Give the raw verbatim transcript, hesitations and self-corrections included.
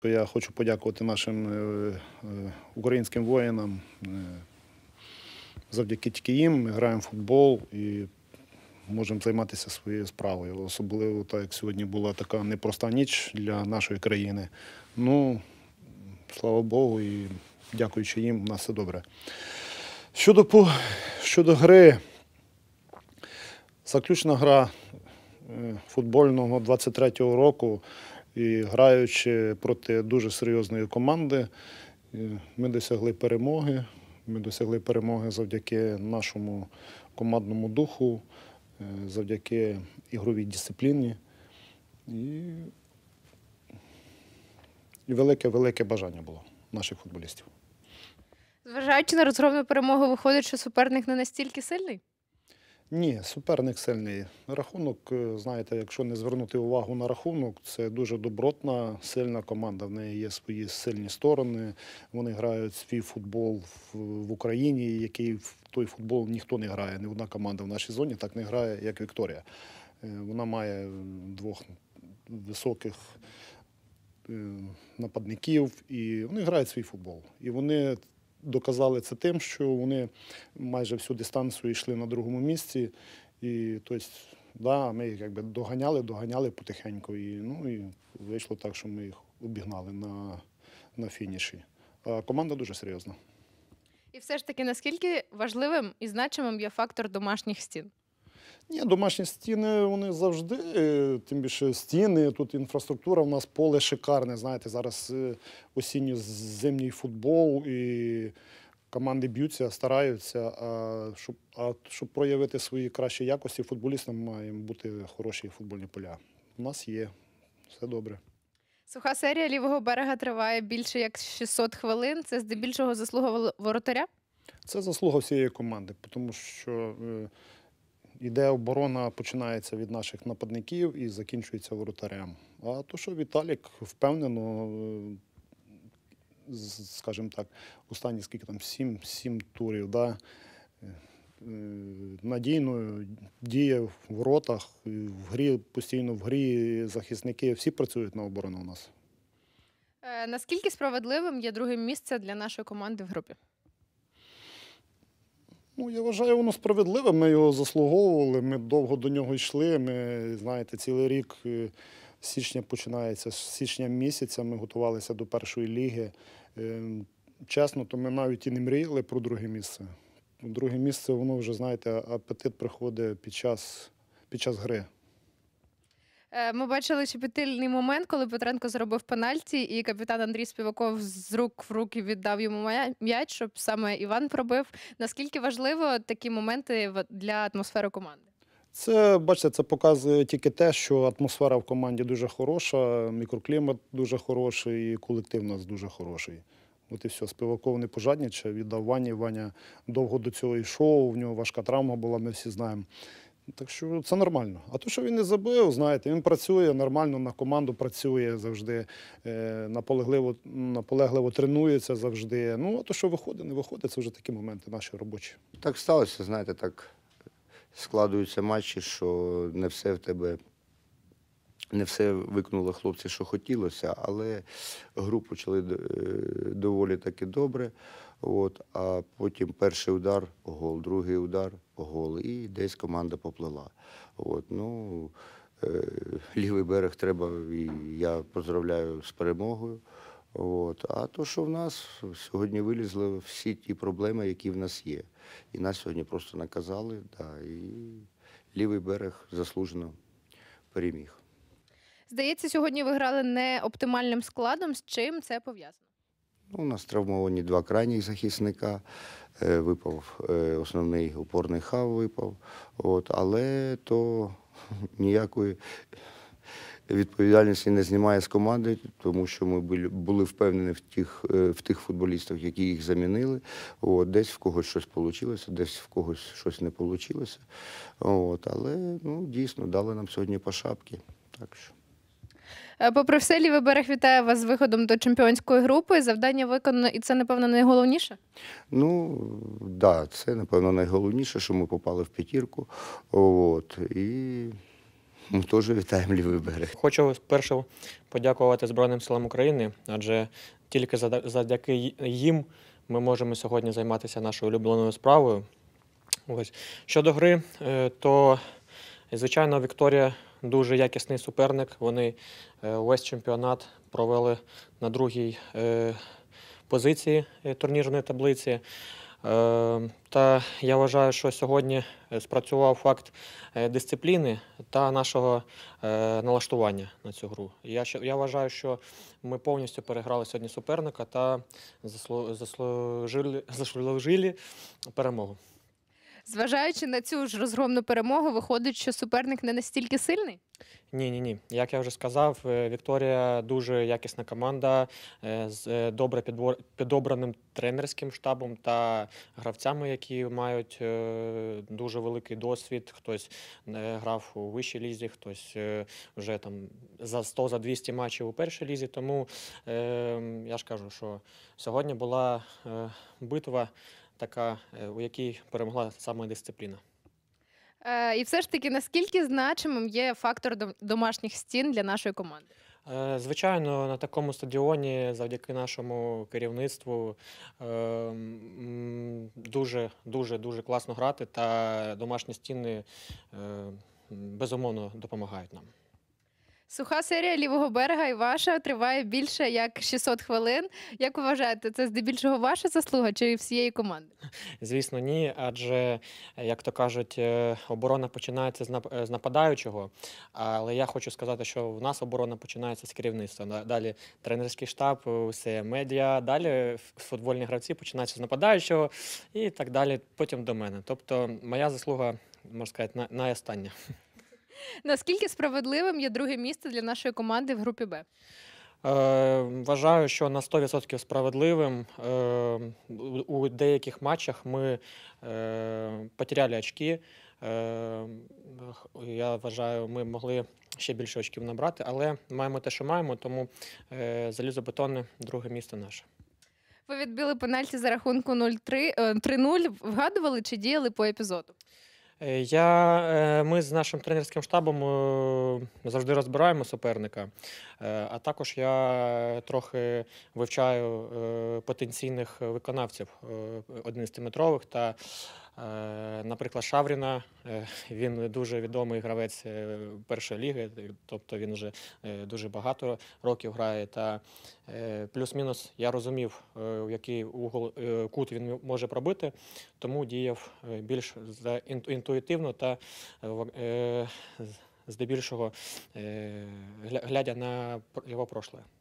то я хочу подякувати нашим е, е, українським воїнам. Е, Завдяки тільки їм ми граємо в футбол і можемо займатися своєю справою. Особливо, так як сьогодні була така непроста ніч для нашої країни. Ну, слава Богу, і дякуючи їм, у нас все добре. Щодо, щодо гри, заключна гра футбольного двадцять третього року, і граючи проти дуже серйозної команди, ми досягли перемоги. Ми досягли перемоги завдяки нашому командному духу, завдяки ігровій дисципліні і велике-велике бажання було наших футболістів. Зважаючи на розгромну перемогу, виходить, що суперник не настільки сильний? Ні, суперник сильний. Рахунок, знаєте, якщо не звернути увагу на рахунок, це дуже добротна, сильна команда. В неї є свої сильні сторони. Вони грають свій футбол в Україні, який в той футбол ніхто не грає. Ні одна команда в нашій зоні так не грає, як Вікторія. Вона має двох високих нападників, і вони грають свій футбол. І вони доказали це тим, що вони майже всю дистанцію йшли на другому місці. І тобто, да, ми їх якби доганяли, доганяли потихеньку. І, ну, і вийшло так, що ми їх обігнали на, на фініші. А команда дуже серйозна. І все ж таки, наскільки важливим і значимим є фактор домашніх стін? Ні, домашні стіни, вони завжди, тим більше стіни, тут інфраструктура, у нас поле шикарне, знаєте, зараз осінньо-зимній футбол, і команди б'ються, стараються, а щоб, а щоб проявити свої кращі якості, футболістам мають бути хороші футбольні поля. У нас є, все добре. Суха серія лівого берега триває більше як шістсот хвилин, це здебільшого заслуга воротаря? Це заслуга всієї команди, тому що іде оборона, починається від наших нападників і закінчується воротарем. А то, що Віталік впевнено, скажімо так, останні скільки там, сім, сім турів, да, надійно діє в воротах, в грі, постійно в грі захисники, всі працюють на оборону у нас. Е, наскільки справедливим є друге місце для нашої команди в групі? Ну, я вважаю, воно справедливе, ми його заслуговували, ми довго до нього йшли, ми, знаєте, цілий рік, з січня починається, з січня місяця ми готувалися до першої ліги. Чесно, то ми навіть і не мріяли про друге місце. Друге місце, воно вже, знаєте, апетит приходить під час, під час гри. Ми бачили щепетильний момент, коли Петренко зробив пенальті, і капітан Андрій Співаков з рук в руки віддав йому м'яч, щоб саме Іван пробив. Наскільки важливо такі моменти для атмосфери команди? Це, бачите, це показує тільки те, що атмосфера в команді дуже хороша, мікроклімат дуже хороший і колектив у нас дуже хороший. От і все, Співаков не пожадничав, віддав Вані. Ваня довго до цього йшов, у нього важка травма була, ми всі знаємо. Так що це нормально. А то, що він не забив, знаєте, він працює нормально, на команду працює завжди, наполегливо, наполегливо тренується завжди. Ну, а то, що виходить, не виходить, це вже такі моменти наші робочі. Так сталося, знаєте, так складуються матчі, що не все в тебе, не все виконали хлопці, що хотілося, але гру почали доволі таки добре. От, а потім перший удар – гол, другий удар – гол, і десь команда поплила. От, ну, е, лівий берег треба, і я поздравляю з перемогою. От, а то, що в нас сьогодні вилізли всі ті проблеми, які в нас є. І нас сьогодні просто наказали, да, і лівий берег заслужено переміг. Здається, сьогодні ви грали не оптимальним складом. З чим це пов'язано? Ну, у нас травмовані два крайніх захисника, е, випав е, основний опорний хав, випав, от, але то ніякої відповідальності не знімає з команди, тому що ми були впевнені в тих, в тих футболістах, які їх замінили. От, десь в когось щось вийшло, десь в когось щось не вийшло. От, але ну, дійсно дали нам сьогодні по шапці. Так що. Попри все, лівий берег вітає вас з виходом до чемпіонської групи. Завдання виконано, і це, напевно, найголовніше? Ну, так, да, це, напевно, найголовніше, що ми попали в п'ятірку. От, і Ми теж вітаємо лівий берег. Хочу спершу подякувати Збройним силам України, адже тільки зада- завдяки їм ми можемо сьогодні займатися нашою улюбленою справою. Ось. Щодо гри, е, то, звичайно, Вікторія дуже якісний суперник. Вони е, весь чемпіонат провели на другій е, позиції е, турнірної таблиці. Е, Та я вважаю, що сьогодні е, спрацював факт е, дисципліни та нашого е, налаштування на цю гру. Я, щ- я вважаю, що ми повністю переграли сьогодні суперника та заслу- заслужили, заслужили перемогу. Зважаючи на цю ж розгромну перемогу, виходить, що суперник не настільки сильний? Ні, ні, ні. Як я вже сказав, е, Вікторія дуже якісна команда е, з е, добре підбор- підобраним тренерським штабом та гравцями, які мають е, дуже великий досвід. Хтось е, грав у вищій лізі, хтось е, вже там за сто за двісті матчів у першій лізі. Тому е, я ж кажу, що сьогодні була е, битва така, е, у якій перемогла саме дисципліна. Е, і все ж таки, наскільки значимим є фактор дом- домашніх стін для нашої команди? Е, Звичайно, на такому стадіоні, завдяки нашому керівництву, е, м, дуже, дуже, дуже класно грати, та домашні стіни е, безумовно допомагають нам. Суха серія лівого берега і ваша триває більше як шістсот хвилин. Як ви вважаєте, це здебільшого ваша заслуга чи всієї команди? Звісно, ні, адже, як то кажуть, е, оборона починається з нап- е, з нападаючого, але я хочу сказати, що в нас оборона починається з керівництва. Да- Далі тренерський штаб, е, все медіа, далі ф- футбольні гравці починаються з нападаючого і так далі, потім до мене. Тобто моя заслуга, можна сказати, на- найостання. Наскільки справедливим є друге місце для нашої команди в групі Б? Е, Вважаю, що на сто відсотків справедливим. Е, у- У деяких матчах ми е, потеряли очки. Е, х- Я вважаю, ми могли ще більше очків набрати, але маємо те, що маємо, тому е, залізобетонне друге місце наше. Ви відбили пенальті за рахунку нуль три, е, три нуль. Вгадували чи діяли по епізоду? Е, Я, е, ми з нашим тренерським штабом е, завжди розбираємо суперника, Е, а також я трохи вивчаю е, потенційних виконавців е, одинадцятиметрових та, е, наприклад, Шавріна. Е, Він дуже відомий гравець е, першої ліги, тобто він вже е, дуже багато років грає. Та е, плюс-мінус я розумів, е, в який угол е, кут він може пробити, тому діяв е, більш за- інту- інтуїтивно та е, в- е, з- здебільшого е, гля- глядя на пр- його прошле.